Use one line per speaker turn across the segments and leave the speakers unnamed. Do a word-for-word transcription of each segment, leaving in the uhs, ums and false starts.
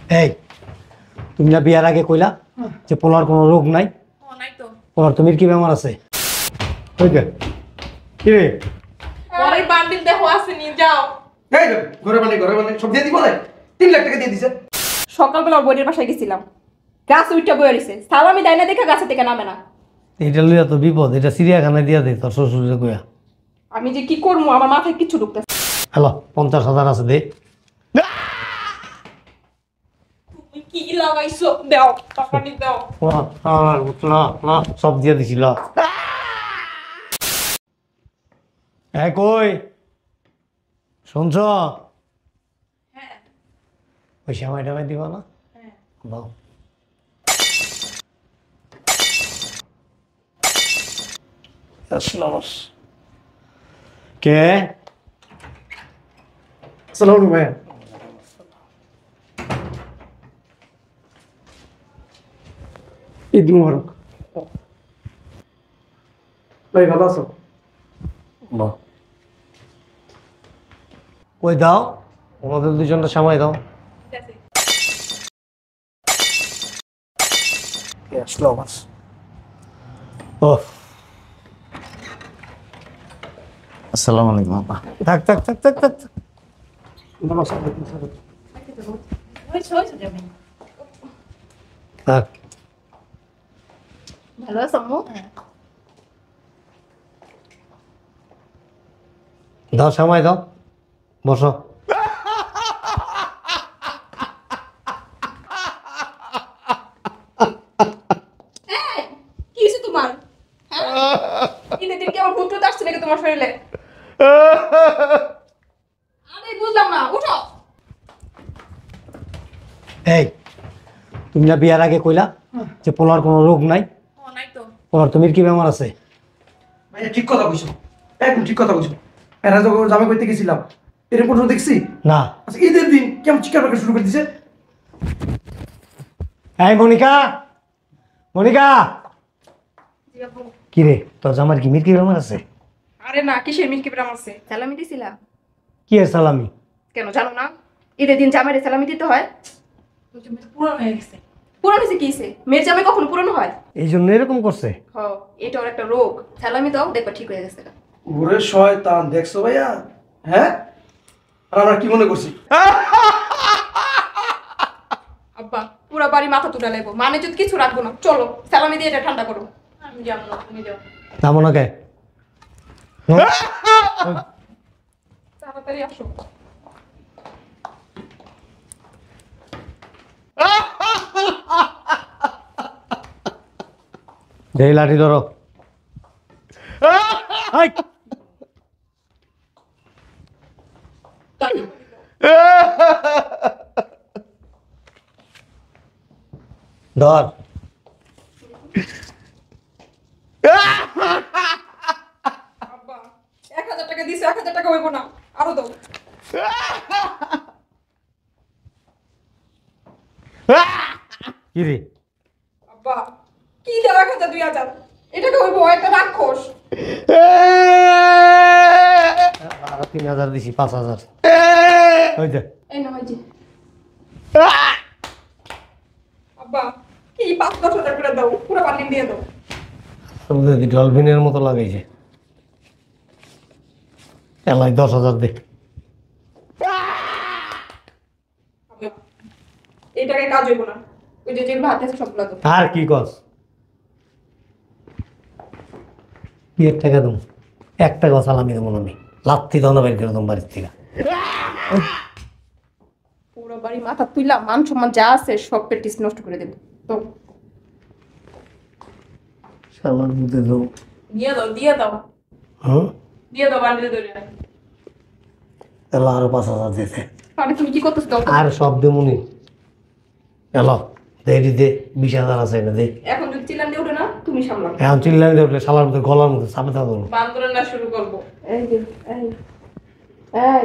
এই তুমি না বিয়ার আগে কইলা যে পোলার কোনো রোগ নাই?
ও নাই তো।
পোলার তুমি কি বেমার আছে? ওই যে কি রে
ওই বান্ডিল দেখো আছে নিয়ে যাও।
এই রে ঘরে বানি ঘরে বানি সব দিয়ে দিব না তিন লাখ টাকা দিয়ে দিছে।
সকালবেলা ওর বইয়ের বাসায় গেছিলাম, গাছ উইটা বয়ে রইছে, সালামি দেয় না দেখে গাছে থেকে নামে না।
এটা লইয়া তো বিপদ, এটা চিড়িয়াখানায় দিয়া দে তোর শ্বশুরে কইয়া।
আমি যে কি করবো আমার মাথায় কিছু ঢুকতেছে।
হ্যালো, পঞ্চাশ হাজার আছে দে।
তুমি কি লাগাইছো? দাও টাকা নি দাও।
না না সব দিয়ে দিছিল। এই কই শুনছ?
হ্যাঁ
ওই সময় টাকা দিবা না?
হ্যাঁ।
দাও। কে?
আসসালামু আলাইকুম ভাইয়া। ঈদ মুবারক। ভাই ভালো আছো?
বাহ। কই দাও, আমাদের দুজনটা সময় দাও।
ঠিক আছে।
আসলো বাস। ও
আসসালামু আলাইকুম আপা।
থাক থাক থাক থাক থাক থাক।
নমস্কার।
ওই সই যাবে।
থাক।
ভালো আছো আম্মু?
দাও সময় দাও, বসো।
কি হয়েছে তোমার? ঈদের দিন কি আমার ভূত টুত আসছে নাকি তোমার শরীরে? আরে বুঝলাম না, উঠো।
এই তুমি না বিয়ার আগে কইলা যে পোলার কোনো রোগ নাই?
ও নাই তো।
পোলার তুমি কি বেমার আছে?
ভাইয়া ঠিক কথা কইছো, একদম ঠিক কথা কইছো। এরা যখন জামা করতে গেছিলাম এরকম কোনো দেখছি
না।
আচ্ছা ঈদের দিন কেমন চিৎকার বাকা শুরু করে দিছে।
এই মনিকা, মনিকা। কি রে তোর জামার কি মির্কি বেমার আছে?
আরে না, কিসের মিল্কি ব্রাম আছে? সালামি দিছিলা?
কি এর সালামি?
কেন জানো না? ঈদের দিন জামাইরে সালামি দিতে হয়।
ওই যে পুরো হয়ে গেছে।
পুরানো হয়েছে কি হয়েছে? মেয়ের জামাই কখনো পুরানো হয়?
এই জন্য এরকম করছে?
হ, এটা ওর একটা রোগ। সালামি দাও, দেখবা ঠিক হয়ে গেছে।
ওরে শয়তান, দেখছো ভাইয়া? হ্যাঁ, আর আমরা কি মনে করছি?
আব্বা পুরা বাড়ি মাথা তুলে লাগবো, মানে যদি কিছু রাখবো না। চলো সালামি দিয়ে এটা ঠান্ডা করো।
আমি যাবো না, তুমি যাও।
যাবো না কে?
তাড়াতাড়ি আসো।
এই লাঠি ধরো। এই! ধর।
আব্বা এক হাজার টাকা দিছে, এক হাজার টাকা হইব না, আরো দাও।
কি রে?
আব্বা কি দেও এক হাজার দুই হাজার? এটাকে হইব একটা রাক্ষস।
আর তিন হাজার দিছি, পাঁচ হাজার। ওই যে
এই না ভাইজি। আব্বা কি পাঁচ দশ হাজার করে দাও, পুরো বান্ডিল দিয়ে দাও।
ডলফিনের মতো লাগাইছে। এলাই দশ হাজার দে।
এই টাকায় কাজ হইব না, ওই যে যেগুলো হাতে আছে সবগুলো দাও।
আর কি কস? কি এক টাকা দেবো? এক টাকা সালামি দেবো আমি। লাত্তি দাও না বের করে দেবো বাড়ির থেকে।
পুরো বাড়ি মাথা তুইলা মান সম্মান যা আছে সব প্র্যাকটিস নষ্ট করে দেব। তো
সালার মধ্যে দেবো।
দিয়ে দাও, দিয়ে দাও,
হ্যাঁ,
দিয়ে দাও বান্ডিলে ধরে।
এলো আরো পাঁচ হাজার দিতে।
আরে তুমি কি করতেছ? দাও তো।
আর সব দেবুনি। এলো দেরি দে, বিশ হাজার আছে এটা দে।
এখন যদি চিল্লান দিয়ে ওঠে না, তুমি সামলাও।
এখন চিল্লানি দিয়ে উঠলে শালার মধ্যে গলার মধ্যে চাপে থাকবো।
বান্দরের না শুরু করবো।
এই যে এই এই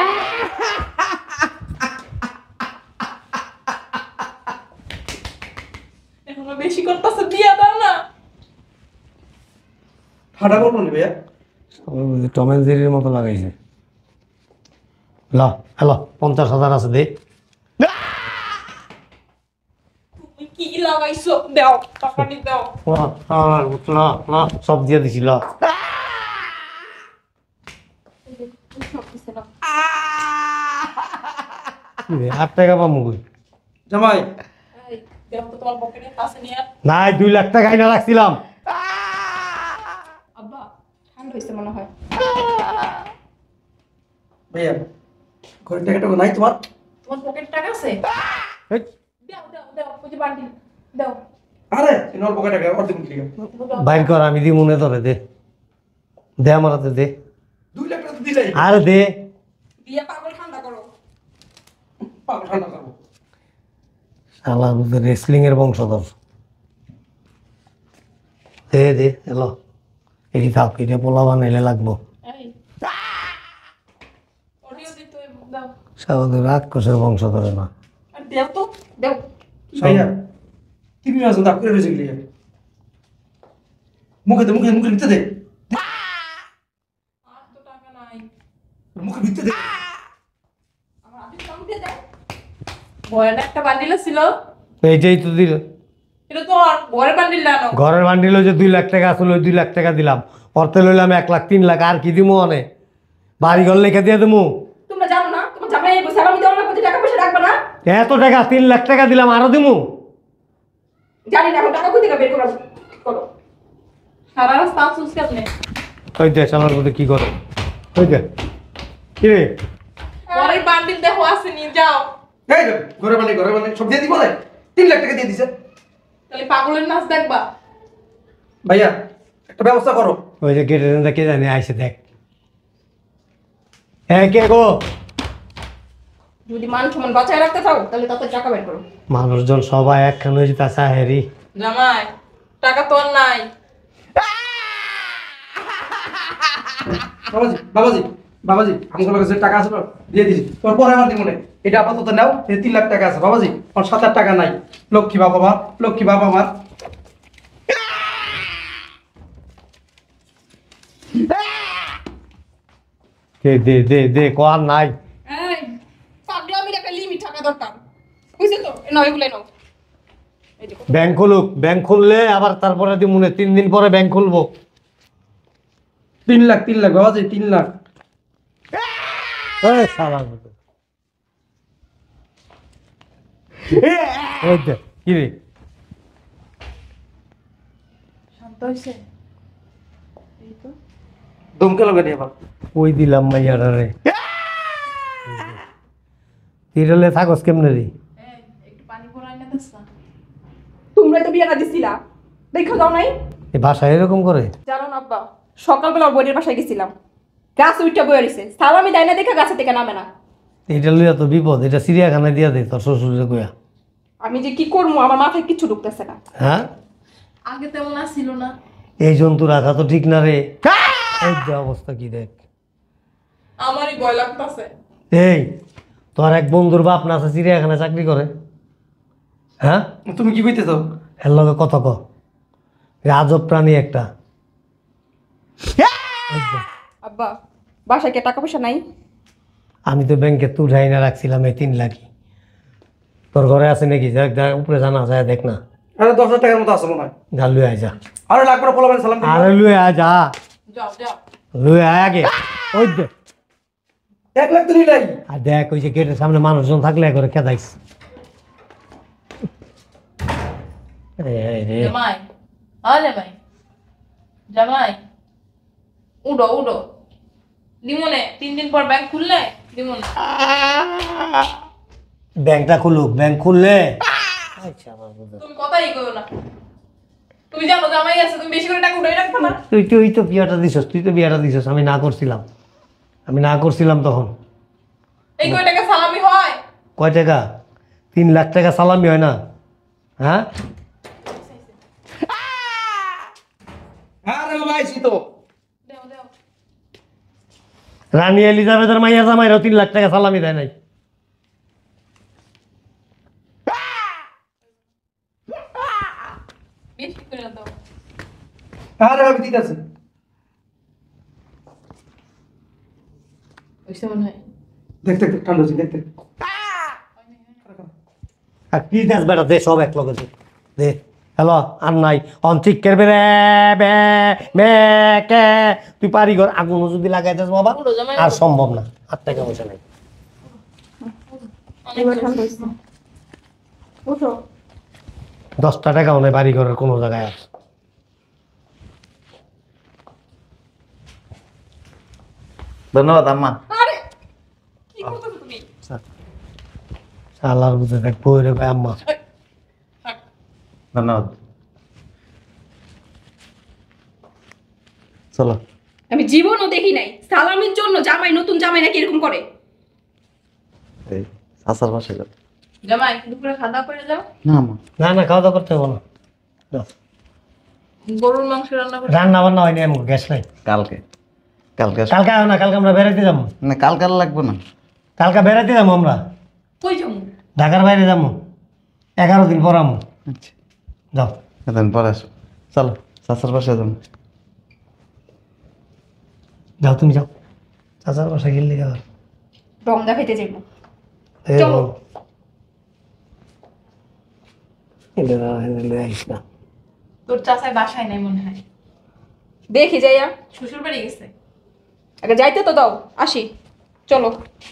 এখনো বেশি করতেছে, দিয়ে দাও না।
ফাটা করবো নি ভাইয়া?
টম এন্ড জেরির মতো লাগাইছে। ল হ্যালো, পঞ্চাশ হাজার আছে দে।
লাগাইছো দাও টাকা নি দাও
না না সব দিয়ে দিছিল আট টাকা পাবো কই?
জামাই
এই দাও তো তোমার পকেটে কাছে নিয়ে
নাই দুই লাখ টাকা আইনা রাখছিলাম।
আব্বা ঠান্ডা হয়েছে মনে হয়।
ভাইয়া ঘরের টাকাটা নাই তোমার?
তোমার পকেটে টাকা আছে
এই,
দাও দাও দাও ওই যে বান্ডিল দাও
আরে এই নল পকেট টাকা অর্ধেক দিলি
বাইর কর আমি দি মনে ধরে দে দে আমার হাতে দে
দুই লাখ টাকা দিলাই
আরে দে
দিয়া পাগল ঠান্ডা করো
পাগল ঠান্ডা করবো।
শালা বুঝে রেসলিং এর বংশধর দে দে এলো এটি থাক এটা পোলা বানাইলে লাগবো
এই অডিও দিতে দাও
শালা রাক্ষসের বংশধরে না
আর দাও তো দাও
ভাইয়া তুমি মাঝে দাগ করে রয়েছে গেলি মুখে দে মুখে মুখে ভিতরে দে
আর তো টাকা নাই
মুখে ভিতরে দে
আমার হাতে কম দিয়ে দাও বয়ের একটা বান্ডিল ছিল
এইটাই তো দিল
এটা তো আর বয়ের বান্ডিল না নাও
ঘরের বান্ডিল যে দুই লাখ টাকা আসলে ওই দুই লাখ টাকা দিলাম অর্থে লইলাম এক লাখ তিন লাখ আর কি দিমু অনে বাড়ি ঘর লেখা দিয়ে দেবো
তোমরা জানো না তোমার জামাই এই সালামি দেওয়ার না কোটি টাকা পয়সা রাখবে না
এত টাকা তিন লাখ টাকা দিলাম আরো দিমু
জানি না এখন টাকা কোথা থেকে বের করো করো সারা রাস্তা আফসোস কেমনে
ওই দেশ আমার মধ্যে কি করে ওই দে কি রে
পরের বান্ডিল দেখো আসেনি যাও
এই রে, ঘরে বানি ঘরে বানি সব দিয়ে দিব না তিন লাখ টাকা দিয়ে দিছে।
তাহলে পাগলের নাচ দেখবা
ভাইয়া একটা ব্যবস্থা করো।
ওই যে গেটের কে জানি আইসে দেখ হ্যাঁ কে গো
যদি মান সম্মান বাঁচায় রাখতে চাও তাহলে তাতে টাকা বের করো।
মানুষজন সবাই একখানে হয়েছে তা চাহেরি
জামাই টাকা তো আর নাই
বাবাজি বাবাজি বাবাজি আমার কাছে টাকা আছে তো দিয়ে দিছি তোর পরে আমার দিব না এটা আপাতত নাও এই তিন লাখ টাকা আছে বাবাজি আমার সাত আট টাকা নাই লক্ষ্মী বাবা আমার লক্ষ্মী বাবা আমার
দে দে দে দে কর নাই
এই পাগলামির একটা লিমিট থাকা দরকার বুঝছো তো নাও এগুলো নাও এই দেখো
ব্যাংক খুলুক ব্যাংক খুললে আবার তারপরে দি মনে তিন দিন পরে ব্যাংক খুলবো
তিন লাখ তিন লাখ বাবাজি তিন লাখ
এই শালা মতো। ওই দে, কি রে
শান্ত হইছে এই তো
দমকে লগা দিয়ে বাবা
ওই দিলাম মাইয়ারা রে তিরলে থাকস কেমনে রে
এই একটু পানি পড়াই না দিস না
তোমরা তো বিয়েটা দিছিলা দেখো যাও নাই
এই ভাষা এরকম করে
জানো না আব্বা সকালবেলা ওর বইয়ের বাসায় গেছিলাম গাছ উইটা বয়ে রইছে সালামি দেয় না দেখে গাছে থেকে নামে না
এটা লইয়া তো বিপদ এটা চিড়িয়াখানায় দিয়া দে তোর শ্বশুরে কইয়া
আমি যে কি করবো আমার মাথায় কিচ্ছু ঢুকতেছে না
হ্যাঁ
আগে তেমন আসছিল না
এই জন্তু রাখা তো ঠিক না রে এই যে অবস্থা কি দেখ
আমারই ভয় লাগতাছে
এই তোর এক বন্ধুর বাপ না আছে চিড়িয়াখানায় চাকরি করে হ্যাঁ
তুমি কি কইতেছ
এর লগে কত ক আজব প্রাণী একটা এই যে,
আব্বা বাসায় কে টাকা পয়সা নাই
আমি তো ব্যাংকে তুই উঠাই না রাখছিলাম এই তিন লাখই তোর ঘরে আছে নাকি দেখ দেখ উপরে জানা যায় দেখ না
আরে দশ হাজার টাকার মতো আছে মনে হয়
যা লুয়ে আয় যা
আরে লাখ করে পোলাবেন সালাম দিবি।
আরে লুয়ে আয় যা
যাও যাও
লুয়ে আয় আগে ওই দে
এক লাখ তো নিলাই
আর দেখ ওই যে গেটের সামনে মানুষজন থাকলে করে খেদাইস এই রে
জামাই হ্যাঁ জামাই জামাই উডো উডো দিমনে তিন দিন পর ব্যাংক খুললে দিমনে
ব্যাংকটা খুলুক ব্যাংক খুললে আচ্ছা আমার বুঝা
তুমি কথাই কইও না তুমি জানো জামাই আছে তুমি বেশি করে টাকা উঠাই রাখবে না
তুই তুই তো বিয়াটা দিছস তুই তো বিয়াটা দিছস আমি না করছিলাম আমি না করছিলাম তখন
এই কয় টাকা সালামি হয়
কয় টাকা তিন লাখ টাকা সালামি হয় না হ্যাঁ
আরে বাবা আইছি তো
দেও দেও
রানী এলিজাবেথের মাইয়া জামাইরাও তিন লাখ টাকা সালামি দেয় নাই
বেশি করে দাও
আরে ভাবি দিতেছে
ওইসব মনে হয়
দেখতে দেখতে ঠান্ডা হচ্ছে দেখতে
আর কি দেশ বেটা দে সব এক লগে দে দে হ্যালো আর নাই অন ঠিক করবে রে বে মে কে তুই পারি ঘর আগুন যদি লাগাই দিস বাবা
উঠো জামাই
আর
উঠো।
সম্ভব না আর টাকা পয়সা নাই
অনেক
এবার
হয়েছে।
ঠান্ডা হয়েছে উঠো
দশটা টাকাও নেই বাড়ি ঘরের কোনো জায়গায় আর
ধন্যবাদ আম্মা।
আরে কি করতেছো তুমি
শালার বুঝে দেখ বই রে ভাই আম্মা
থাক।
ধন্যবাদ। চলো।
আমি জীবনও দেখি নাই সালামির জন্য জামাই নতুন জামাই নাকি এরকম করে
এই চাচার পাশে যাও।
জামাই দুপুরে খাওয়া দাওয়া করে যাও।
না আম্মা।
না না খাওয়া দাওয়া করতে হবে না যাও।
গরুর মাংস রান্না করে
রান্না বান্না হয়নি আমার গ্যাস নাই
কালকে কালকে আস-
কালকে আয় না কালকে আমরা বেড়াইতে যাবো
না কালকে আর লাগবে না।
কালকে বেড়াইতে যাবো আমরা
কই যাবো?
ঢাকার বাইরে যাবো এগারো দিন পর আমো
আচ্ছা
যাও
এতদিন পরে আসো। চলো চাচার পাশে যাবো।
যাও তুমি যাও চাচার বাসা গেলে যাও
রং দেখাইতে যাইবো
এই
চলো।
বল। এলে না, এলে আইস না।
তোর চাচাই বাসায় নাই মনে হয়,
দেখি যাইয়া
শ্বশুর বাড়ি গেছে।
আগে যাইতে তো দাও আসি চলো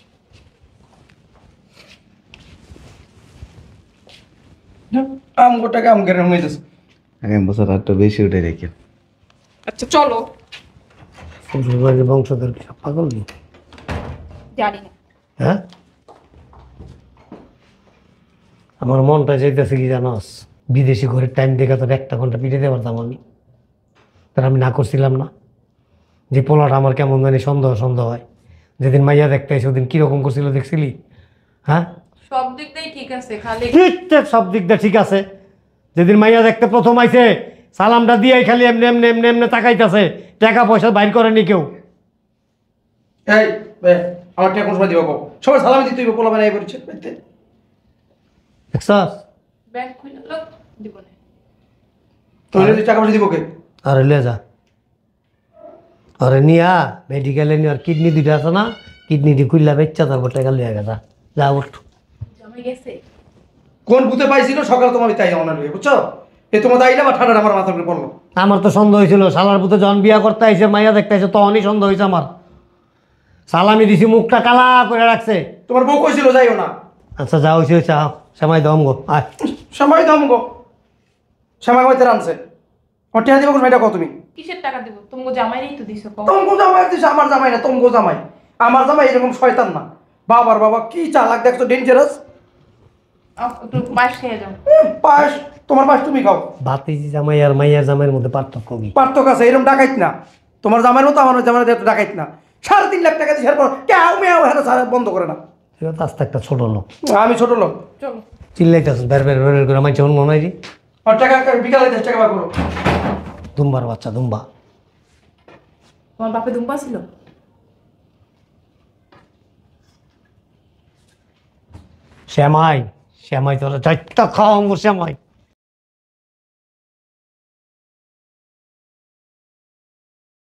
আমগো টাকা আমগের হইতেছে
আগামী বছর আর একটু বেশি উঠে রেখে।
আচ্ছা চলো
শ্বশুর বাড়ির বংশধর কি সব পাগল নি?
জানি না
হ্যাঁ আমার মনটা চাইতেছে কি জানোস বিদেশি ঘরের টাইম দেখে তোর একটা ঘন্টা পিটাইতে পারতাম আমি তার আমি না করছিলাম না যে পোলাটা আমার কেমন জানি সন্দেহ সন্দেহ হয় যেদিন মাইয়া দেখতে এসে ওদিন কীরকম করছিল দেখছিলি হ্যাঁ
সব দিক দিয়েই ঠিক আছে, খালি
ঠিক সব দিক দিয়ে ঠিক আছে যেদিন মাইয়া দেখতে প্রথম আইছে সালামটা দিয়ে খালি এমনি এমনি এমনি এমনি তাকাইতেছে টাকা পয়সা বাইর করেনি কেউ
এই বে, আমার টাকা কোন সময় দিব কও? সবাই সালামি দিতে হইব পোলা বানাই পড়ছে বাইতে
দেখছস
ব্যাংক খুলে লোক দিব না।
তুমি যদি টাকা পয়সা দিব কে
আরে লিয়ে যা আরে নিয়া মেডিকেলে নিয়ে আর কিডনি দুইটা আছে না কিডনিটি খুললা বেচ্চা তারপর টাকা লিয়ে গেছা যা উঠ
জামাই গেছে।
কোন ভূতে পাইছিল সকালে তোমার তাই আমার লইয়া বুঝছো এ তোমার আইলা বা ঠাডা আমার মাথার উপরে পড়লো
আমার তো সন্দেহ হয়েছিল শালার পুতে যখন বিয়া করতে আইছে মাইয়া দেখতে আইছে তখনই সন্দেহ হয়েছে আমার সালামি দিছি মুখটা কালা করে রাখছে
তোমার বউ কইছিল যাইও না
আচ্ছা যা হয়েছে হয়েছে আহ সেমাই দম গো আয়
সময় দাম গো সময় হইতে রানছে আমার টাকা দিব কোন এটা কও তুমি
কিসের টাকা দিব? তুমি জামাইরই তো দিছো কও।
তোমার জামাই দিছে আমার জামাই না তোমার জামাই আমার জামাই এরকম শয়তান না বাবার বাবা কি চালাক দেখছো ডেঞ্জারাস
আহ, একটু পায়েস খেয়ে যাও।
পায়েস তোমার পায়েস তুমি খাও
বাতিজি জামাই আর মাইয়ার জামাইয়ের মধ্যে পার্থক্য কি
পার্থক্য আছে এরকম ডাকাইত না তোমার জামাইয়ের মতো আমার জামাইয়ের এত ডাকাইত না সাড়ে তিন লাখ টাকা দিয়ে পর কেউ মেয়াও হেন বন্ধ করে না
তুই তো আস্তে একটা ছোট লোক
আমি ছোট লোক
চলো
চিল্লাইতেছ বের বের বের বের করে মাইছে অন্য নাই রে
আর টাকা বিকালে দশ টাকা বার করো
দুম্বার বাচ্চা দুম্বা
তোমার বাপে দুম্বা ছিল?
শ্যামাই শ্যামাই তোরা চারটা খাওয়া শ্যামাই